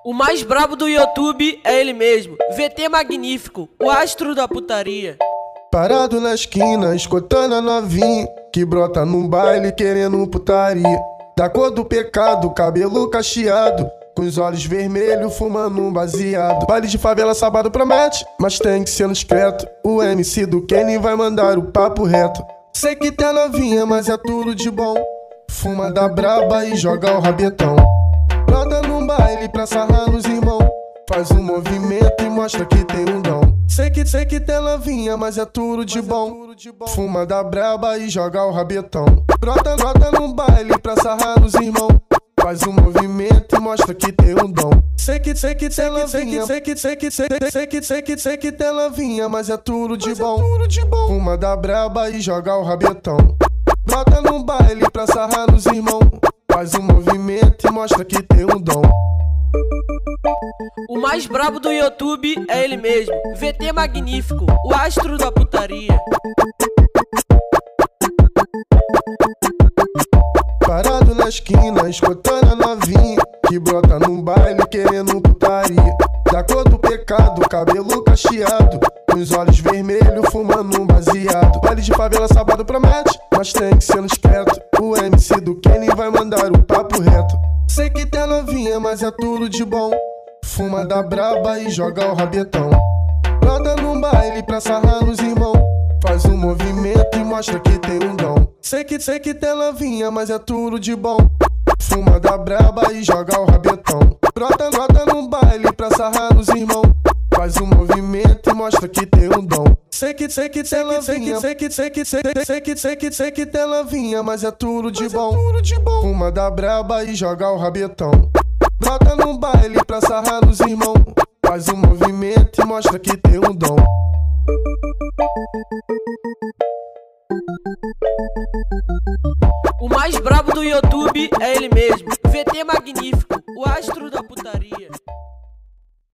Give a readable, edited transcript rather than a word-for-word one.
O mais brabo do YouTube é ele mesmo, VT Magnífico, o astro da putaria. Parado na esquina, escutando a novinha que brota num baile querendo putaria. Da cor do pecado, cabelo cacheado, com os olhos vermelhos, fumando um baseado. Baile de favela sábado promete, mas tem que ser no discreto. O MC do Kenny vai mandar o papo reto. Sei que tem novinha, mas é tudo de bom. Fuma da braba e joga o rabetão. Brota num baile pra sarrar nos irmãos. Faz um movimento e mostra que tem um dom. Sei que tem novinha, mas é tudo de bom. Fuma da braba e joga o rabetão. Brota num baile pra sarrar nos irmãos. Faz um movimento e mostra que tem um dom. Sei que tem novinha, sei que tem novinha, mas é tudo de bom. Fuma da braba e joga o rabetão. Brota num baile pra sarrar nos irmãos. Faz um movimento e mostra que tem um dom. O mais brabo do YouTube é ele mesmo, VT Magnífico, o astro da putaria. Parado na esquina, escutando a novinha que brota num baile querendo putaria. Da cor do pecado, cabelo cacheado, com os olhos vermelhos, fumando um baseado. Baile de favela sábado promete, mas tem que ser no discreto. O MC do Kenny vai mandar o papo reto. Sei que tem novinha, mas é tudo de bom. Fuma da braba e joga o rabetão. Brota num baile pra sarrar nos irmãos. Faz um movimento e mostra que tem um dom. Sei que tem novinha, mas é tudo de bom. Fuma da braba e joga o rabetão. Brota num baile pra sarrar nos irmãos. Faz um movimento e mostra que tem um dom. Sei que tem novinha, sei que tem novinha, mas é tudo de bom. Fuma da braba e joga o rabetão. Brota num baile pra sarrar nos irmãos. Faz um movimento e mostra que tem um dom. O mais brabo do YouTube é ele mesmo, VT Magnífico, o astro da putaria.